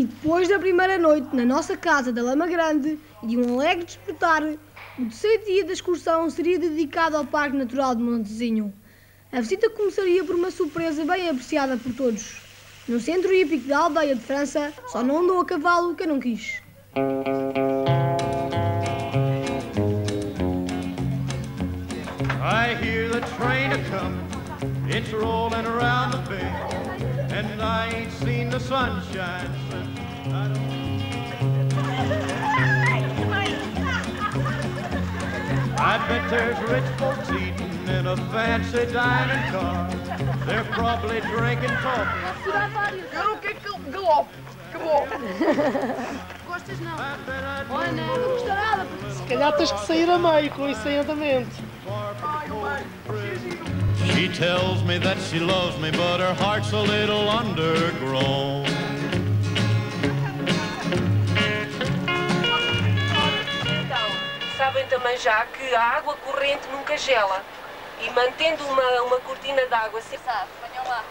E depois da primeira noite na nossa casa da Lama Grande e de um alegre despertar, o terceiro dia da excursão seria dedicado ao Parque Natural de Montezinho. A visita começaria por uma surpresa bem apreciada por todos. No centro hípico da aldeia de França, só não andou a cavalo quem não quis. I hear the train a-comin', it's rollin' around the bend, and I ain't seen the sunshine since I don't... I bet there's rich folks eatin' in a fancy dining car. They're probably drinking coffee. Eu não quero galope. Acabou. Gostas não? Olha, não custa nada. Se calhar tens que sair a meio com isso em andamento. She tells me that she loves me, but her heart's a little undergrown. Sabem também já que a água corrente nunca gela e mantendo uma cortina de água sempre... Sabe, venham lá.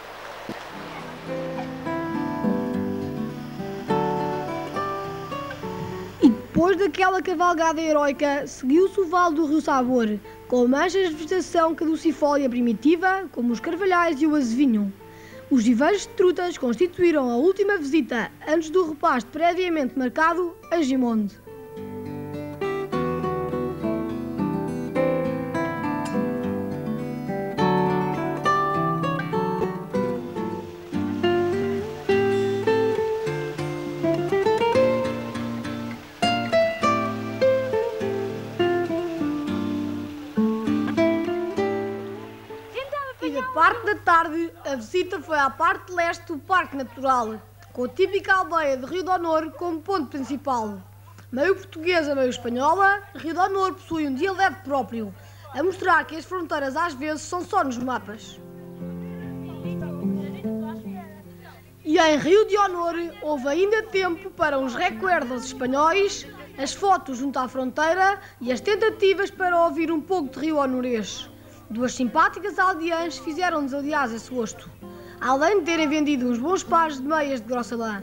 E depois daquela cavalgada heroica, seguiu-se o vale do Rio Sabor, com manchas de vegetação caducifólia primitiva, como os carvalhais e o azevinho. Os viveiros de trutas constituíram a última visita antes do repasto previamente marcado a Gimonde. Parte da tarde, a visita foi à parte leste do Parque Natural, com a típica aldeia de Rio de Honor como ponto principal. Meio portuguesa, meio espanhola, Rio de Honor possui um dialeto próprio, a mostrar que as fronteiras às vezes são só nos mapas. E em Rio de Honor houve ainda tempo para uns recuerdos espanhóis, as fotos junto à fronteira e as tentativas para ouvir um pouco de rio honorês. Duas simpáticas aldeãs fizeram-nos, aliás, esse gosto, além de terem vendido uns bons pares de meias de grossa lã.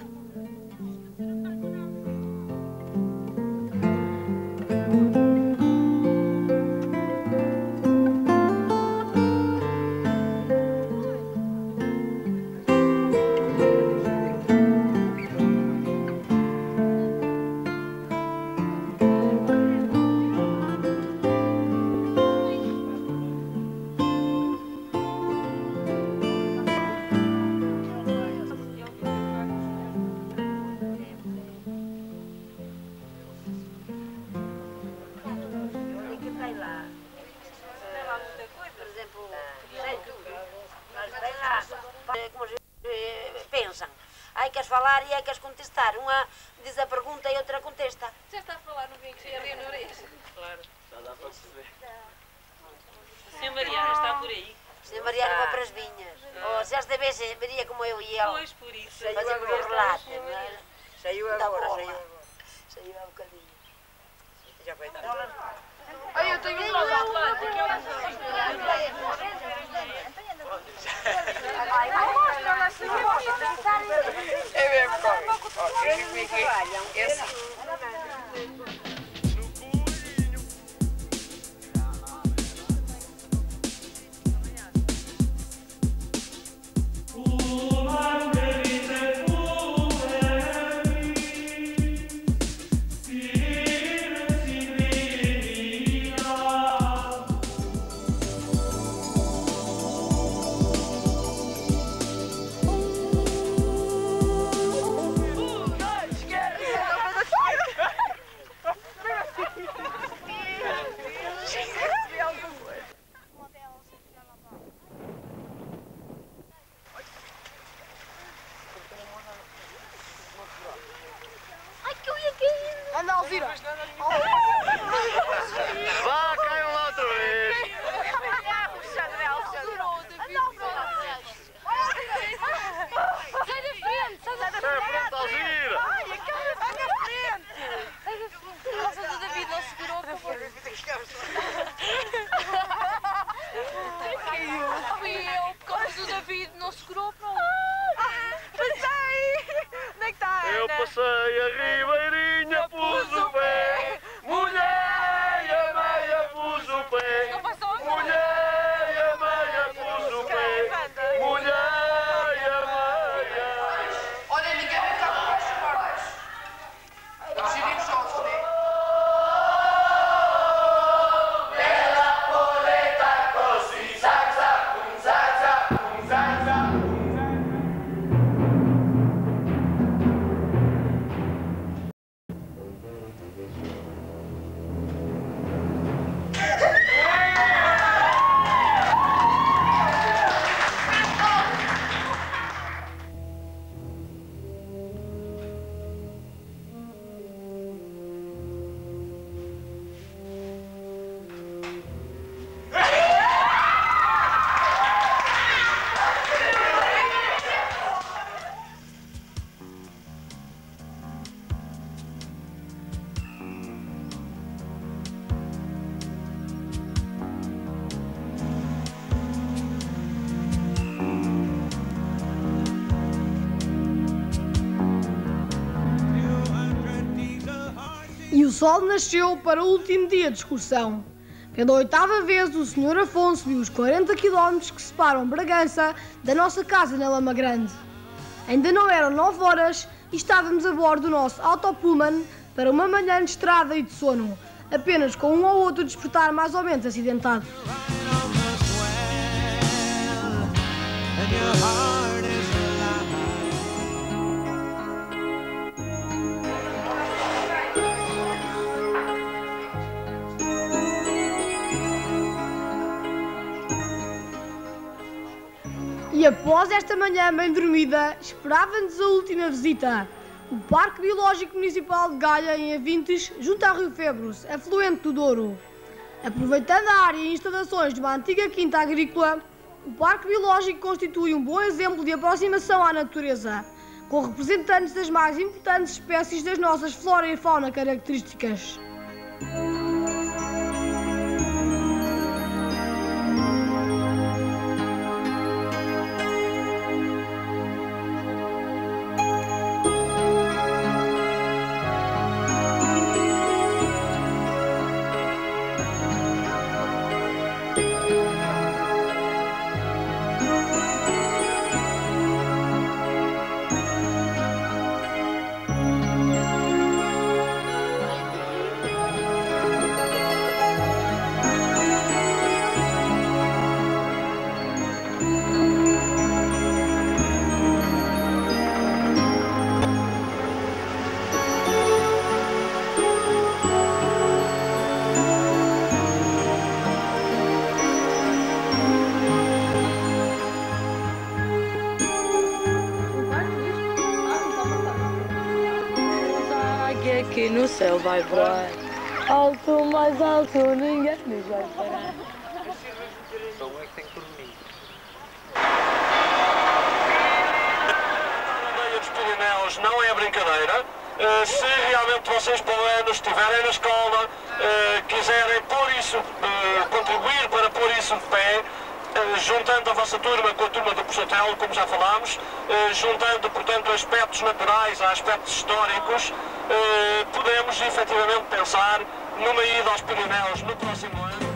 Pensam, aí queres falar e aí queres contestar. Uma diz a pergunta e outra contesta. Já está a falar no vinho cheio de orelhas. Claro, já dá para perceber. A senhora Mariana está por aí. A senhora Mariana vai para as vinhas. Ou se esta vez veria como eu e ele. Pois, por isso. Fazer como um relato. Saiu agora, Saiu há bocadinho. Já foi tarde. Ai, eu tenho um lado. É mesmo, come. É assim. Anda, Alzira! Vá, caiam lá outra vez! Sai da frente, sai da Sai à frente, Alzira! Ai, a cara vai na frente! Nossa, o David não segurou, por favor. Fui eu, por causa do David não segurou, pronto. Passei! Onde é que está? passei a ribeirinha, pus o pé, molhei a meia, pus o pé, molhei a meia, pus o pé, molhei a meia. Olha, ninguém vai estar com as cordas. Vamos ir sozinhos, né? E o sol nasceu para o último dia de excursão. Pela 8ª vez, o Sr. Afonso viu os 40 km que separam Bragança da nossa casa na Lama Grande. Ainda não eram 9 horas e estávamos a bordo do nosso autopullman para uma manhã de estrada e de sono, apenas com um ou outro despertar mais ou menos acidentado. E após esta manhã bem dormida, esperava-nos a última visita. O Parque Biológico Municipal de Gaia, em Avintes, junto ao Rio Febros, afluente do Douro. Aproveitando a área e instalações de uma antiga quinta agrícola, o Parque Biológico constitui um bom exemplo de aproximação à natureza, com representantes das mais importantes espécies das nossas flora e fauna características. Que no céu vai voar, alto, mais alto, ninguém nos vai parar. Então é que tem que dormir. A Bandeira dos Pirineus não é brincadeira. Se realmente vocês para o ano estiverem na escola, quiserem pôr isso, contribuir para pôr isso de pé, juntando a vossa turma com a turma do Poçatelo, como já falámos, juntando, portanto, aspectos naturais a aspectos históricos, podemos efetivamente pensar numa ida aos Pirineus no próximo ano.